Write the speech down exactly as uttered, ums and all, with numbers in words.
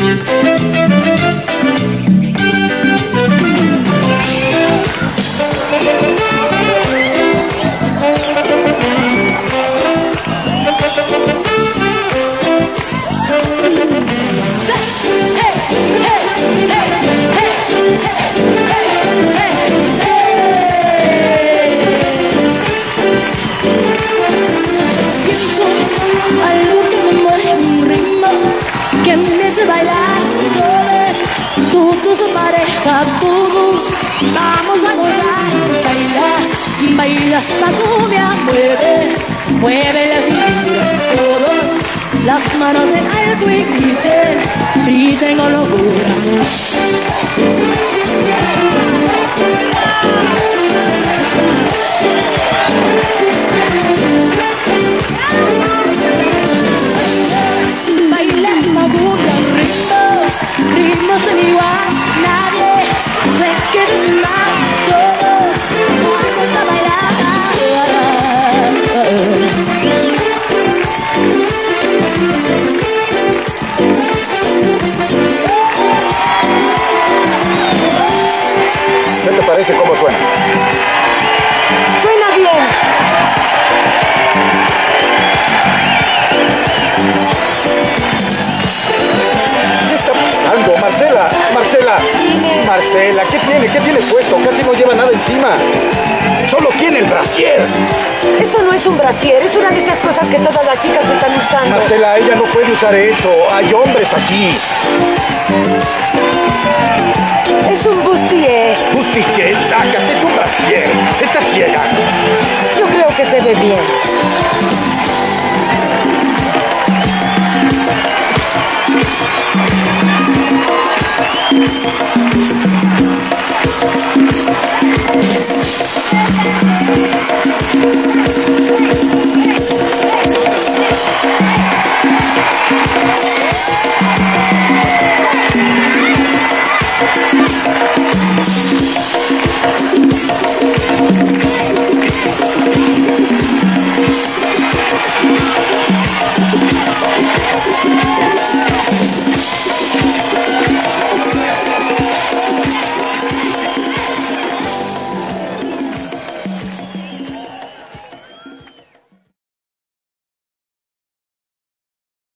Todos vamos a gozar, baila, baila esta cumbia, mueve, mueve la cintura, todos las manos en alto y griten, griten con locura. Baila esta cumbia, ritmo, ritmo sin igual, nadie se quede sin nada, todos vamos a bailar. ¿Qué te parece cómo suena? Suena bien. ¿Qué está pasando, Marcela? Marcela, Marcela, ¿qué tiene? ¿Qué tiene puesto? Casi no lleva nada encima. Solo tiene el brasier. Eso no es un brasier, es una de esas cosas que todas las chicas están usando. Marcela, ella no puede usar eso. Hay hombres aquí. Es un bustier. ¿Bustier? Sácate, es un brasier. Estás ciega. Yo creo que se ve bien.